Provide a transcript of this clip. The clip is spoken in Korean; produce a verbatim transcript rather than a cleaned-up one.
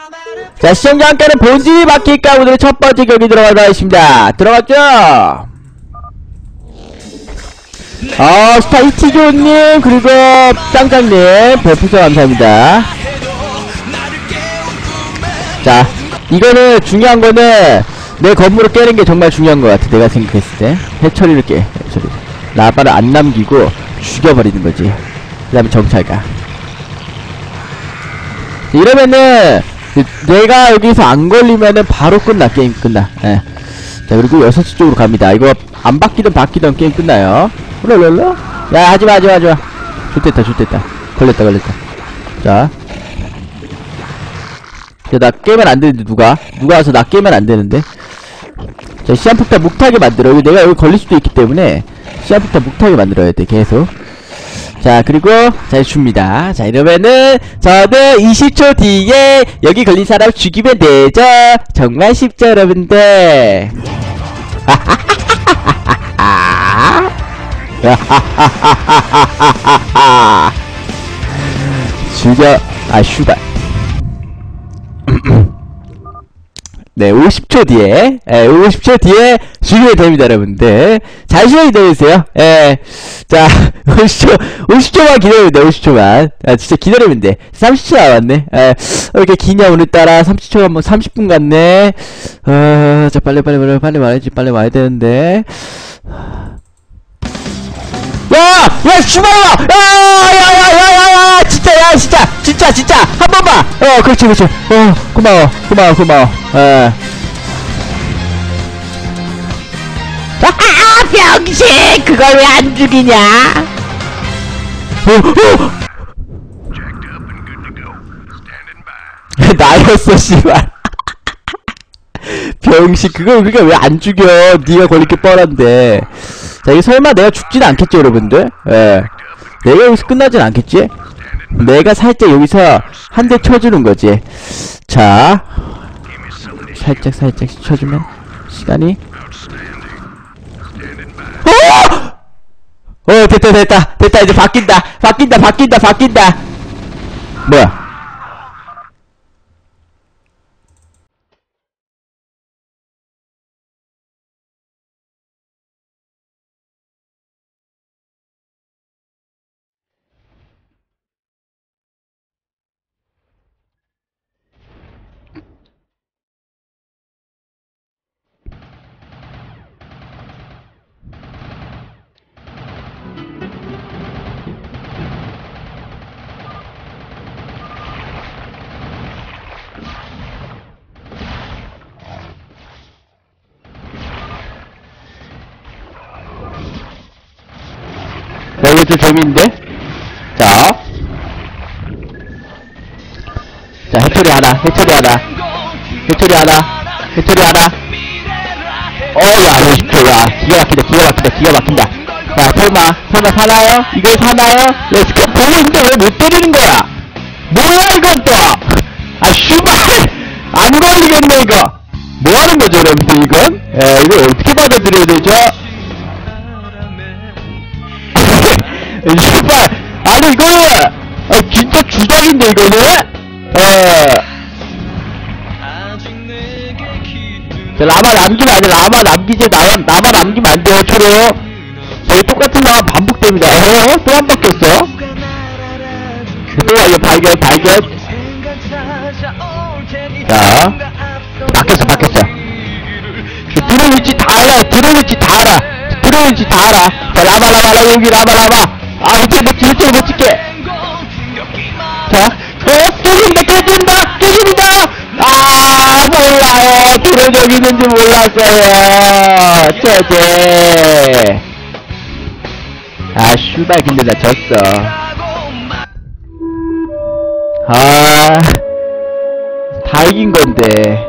자, 시청자 함께하는 본진이 바뀔까? 오늘의 첫 번째 경기 들어가도록 하겠습니다. 들어갔죠? 어, 스타이티조님, 그리고 짱짱님, 별풍선 감사합니다. 자, 이거는 중요한 거는 내 건물을 깨는 게 정말 중요한 것 같아. 내가 생각했을 때. 해처리를 깨. 해처리. 라바를 안 남기고 죽여버리는 거지. 그 다음에 정찰가. 이러면은 내가 여기서 안 걸리면은 바로 끝나. 게임 끝나. 예. 자, 그리고 여섯 시 쪽으로 갑니다. 이거 안 바뀌든 바뀌든 게임 끝나요. 롤롤롤. 야, 하지마 하지마 하지마. 좋됐다 좋됐다. 걸렸다 걸렸다. 자, 야, 나 깨면 안 되는데, 누가? 누가 와서 나 깨면 안 되는데? 자, 시한폭탄 묵타게 만들어. 여기 내가 여기 걸릴 수도 있기 때문에, 시한폭탄 묵타게 만들어야 돼, 계속. 자, 그리고, 자, 줍니다. 자, 이러면은, 저는 이십 초 뒤에, 여기 걸린 사람 죽이면 되죠? 정말 쉽죠, 여러분들? 죽여, 아, 슈발. 네, 오십 초 뒤에, 예, 오십 초 뒤에 죽이면 됩니다, 여러분들. 잠시만 기다려주세요. 예. 자, 오십 초, 오십 초만 기다리면 돼, 오십 초만. 아, 진짜 기다리면 돼. 삼십 초 남았네. 예. 왜 이렇게 기냐, 오늘따라. 삼십 초가 뭐 삼십 분 갔네. 어, 자, 빨리, 빨리, 빨리, 빨리 말해야지. 빨리 와야 되는데. 야! 야, 슈발아! 야! 야, 야, 야, 야, 야! 진짜, 야, 진짜! 진짜, 진짜! 한 번만! 어, 그렇지, 그렇지. 어, 고마워, 고마워, 고마워. 어. 아, 병신! 그걸 왜 안 죽이냐? 어, 어! 나였어, 씨발. 병신, 그걸 우리가 왜 안 죽여? 니가 걸릴 게 뻔한데. 자, 이게 설마 내가 죽진 않겠죠, 여러분들? 예. 내가 여기서 끝나진 않겠지? 내가 살짝 여기서 한 대 쳐주는 거지. 자, 살짝 살짝 쳐주면 시간이. 어! 어, 됐다 됐다 됐다. 이제 바뀐다 바뀐다 바뀐다 바뀐다. 뭐야? 야, 이거 좀 재밌는데? 자. 자, 해처리 하나, 해처리 하나, 해처리 하나, 해처리 하나. 어, 야, 오십 초, 야, 기가 막힌다, 기가 막힌다, 기가 막힌다. 야, 설마, 설마 사나요? 이걸 사나요? 야, 스톱 보고 있는데 왜 못 때리는 거야? 뭐야, 이건 또! 아, 슈발! 안 걸리겠네, 이거! 뭐 하는 거죠, 여러분들, 이건? 에, 이걸 어떻게 받아들여야 되죠? 슈발! 아니, 이거! 아, 진짜 주작인데, 이거는? 어. 자, 라마 남기면 안 돼, 라마 남기지, 나마, 나마 남기면 안 돼요, 초로. 저희 똑같은 상황 반복됩니다. 어? 또 한 바뀌었어? 또, 이거 발견, 발견. 자. 바뀌었어, 바뀌었어. 들어올 위치 다 알아, 들어올 위치 다 알아. 들어올 위치 다 알아. 자, 라마, 라마, 라마, 여기, 라마, 라마. 아, 어떻게 내 길을 못 찍게. 자, 어, 깨진다, 깨진다, 깨진다! 아, 몰라요. 드론 여기 있는지 몰랐어요. 제제. 아, 슈발, 근데 나 졌어. 아, 다 이긴 건데.